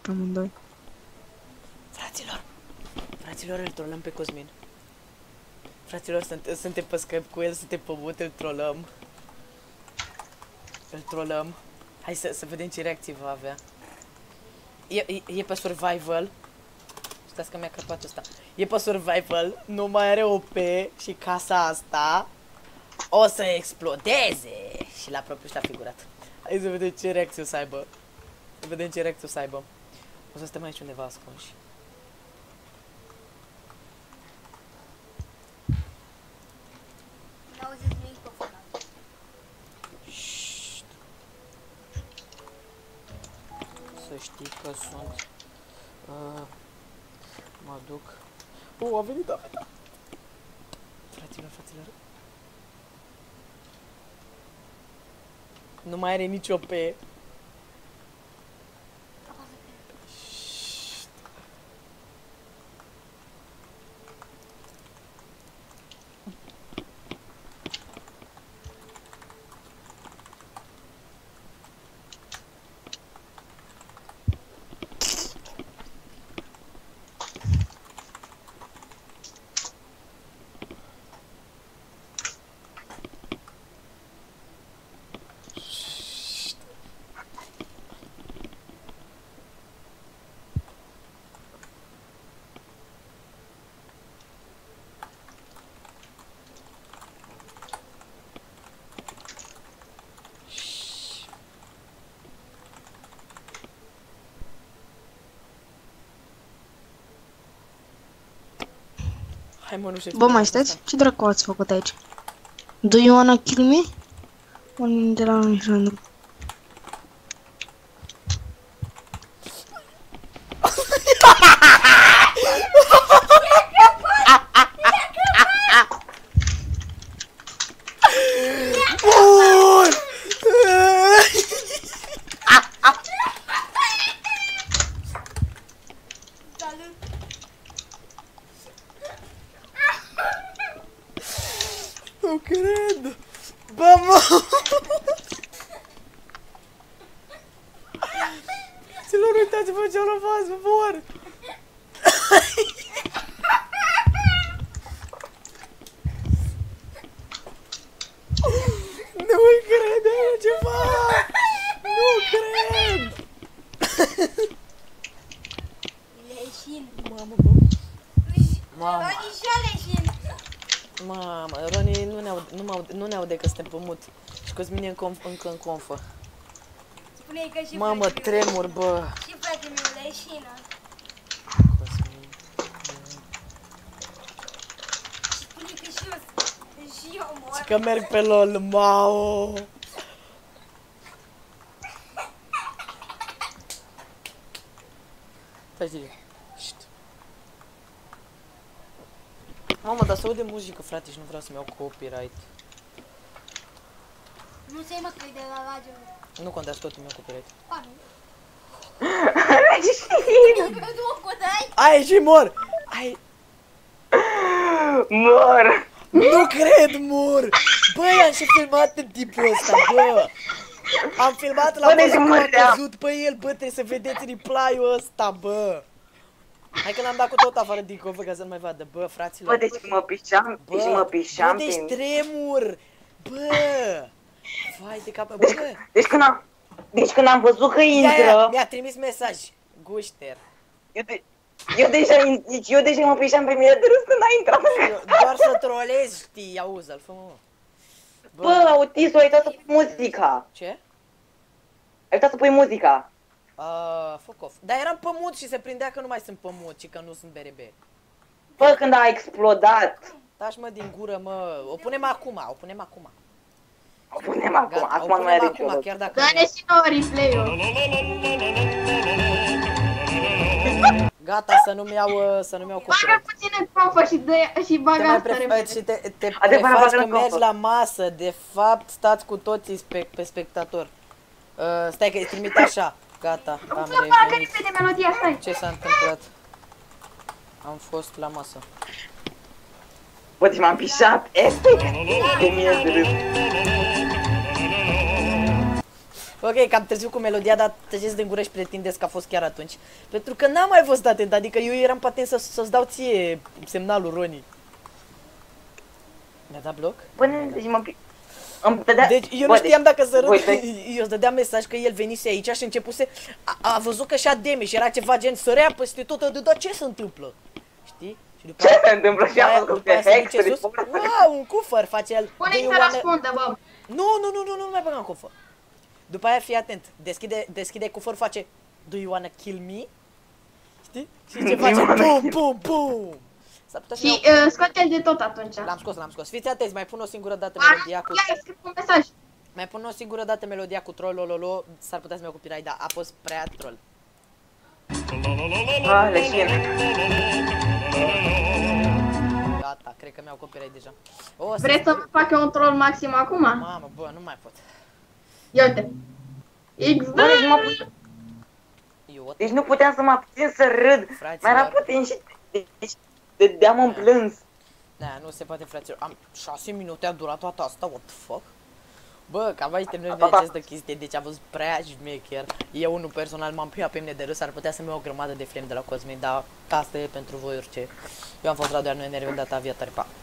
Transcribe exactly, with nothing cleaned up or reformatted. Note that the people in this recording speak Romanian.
amândoi. Fraților, fraților, îl trolăm pe Cosmin. Fraților, sunt, suntem pe Skype cu el, suntem pe mut, îl trolăm. Îl trolăm. Hai să, să vedem ce reacții va avea. E, e, e pe survival. Stați că mi-a crăpat ăsta. E pe survival, nu mai are O P și casa asta o să explodeze. Și la propriu și la figurat. Hai să vedem ce reacție o să aibă. Să vedem ce reacție o să aibă. O să stăm aici undeva ascunși. N-auziți nimic pe fără. Șt. Să știi că sunt... Uh, mă duc... Oh, a venit, a venit! Fraților, fraților... Nu mai are nici O P. Hai mă, nu știu. Bă, mai stați? Ce dracu ați făcut aici? Do you wanna kill me? Un de la Alexandru. Nu cred! Bă, mă! Ților, uitați-vă ce-au rămas, mor! Nu-l cred, ceva! Nu cred! Leșin. Mamă, bă! Mamă! Leșin. Mamă, Roni nu ne aude, nu, aude, nu ne aude că suntem pe mut. Și Cosmin e în conf, încă în confă. Spune-i că și Mamă, tremur, bă. Și frate meu, leșină. Cosmin. Spune că și eu, și eu mor. Și că merg pe LOL, mao. Stai zi. Șt. Mamă, dar să aude muzică, frate, și nu vreau să-mi iau copyright. Nu se mă că e de la radio. Nu contează, tot îmi iau copyright. Pa, nu. Leșin! Tu o codai? Ai și mor! Ai... Mor! Nu cred, mor! Băi, am și filmat în tipul ăsta, bă! Am filmat la Bă, deci cum a măream. căzut pe el, bă, trebuie să vedeți reply-ul ăsta, bă! Hai că l-am dat cu tot afară din covă ca să nu mai vadă, bă, fraților. Bă, deci mă pișam, Bă, deci mă pișam bă, deci prin... tremur! Bă! Vai de cap, bă! Deci când am... Deci când am văzut că Ia, ia, intră... mi-a trimis mesaj. Gușter. Eu, de... eu deja, deci eu deja mă pișam pe mine de râs când a intrat. Eu, doar să trolezi, știi, auzi-l, fă mă. Bă, autistul, ai uitat să pui muzica. Ce? Ai uitat să pui muzica. Uh, fuck off. Dar eram pe mut și se prindea că nu mai sunt pe mut și că nu sunt B R B. Bă, când a explodat. Taci mă din gură, mă. O punem acum, o punem acum. O punem acum, Gata, acum o nu mai punem are acum, niciodată. chiar dacă Dă-ne și nouă replay-ul. Gata, să nu-mi iau, uh, să nu-mi iau Bagă copyright. puțin în confă și dă și Te bagă mai asta pref- repede. și te, te Adevărat, prefaci bagă că în mergi confă. la masă, de fapt stați cu toții spe pe spectator. Uh, stai că îi trimit așa. Gata, am Să bagă revenit. repede melodia, stai. Ce s-a întâmplat? Am fost la masă. Bă, deci m-am pișat. Efectiv de mine de râs. Ok, cam târziu cu melodia, dar tăceți din gură și pretindeți că a fost chiar atunci. Pentru că n-am mai fost atent, adică eu eram patent să, să-ți dau ție semnalul, Roni. Mi-a dat bloc? Până, deci mă... Îmi dădea... Deci eu Bă, nu știam deci- dacă să râd, voi doi- eu îți dădeam mesaj că el venise aici și începuse, a, a văzut că și-a deme și era ceva gen sărea peste tot, dar ce se întâmplă? Știi? Și după Ce se întâmplă? Și după am aia, văzut după că aia se duce Hextri, sus, wow, un cufăr, face el. Pune Do you să wanna- răspundă, bă. Nu, nu, nu, nu, nu, nu mai băga în cufăr. După aia fii atent, deschide, deschide cufăr, face Do you wanna kill me? Știi? Și ce Do you face? wanna Bum, kill- bum, bum! S-ar putea să Și iau- uh, scoate-l de tot atunci. L-am scos, l-am scos. Fiți atenți, mai pun o singură dată Ar- melodia cu... Ia, scrie un mesaj. Mai pun o singură dată melodia cu troll, lololo, s-ar putea să-mi iau copyright, da, a fost prea troll. Ah, leșine. Gata, cred că mi-au copyright deja. O, să Vreți să mă fac eu un troll maxim acum? Mamă, bă, nu mai pot. Ia uite. X D. Bă, deci, mă pu- Eu, deci nu puteam să mă abțin să râd. Fraților. Mai era puțin și... Deci, dădeam în plâns. da, nu se poate, fraților. Am șase minute, a durat toată asta, what the fuck? Bă, cam aici terminăm de această chestie, deci a fost prea șmecher. Eu, unul personal, m-am piat pe mine de râs, ar putea să-mi iau o grămadă de flame de la Cosmin, dar asta e pentru voi orice. Eu am fost Radu, iar noi ne revedem data viitoare, pa!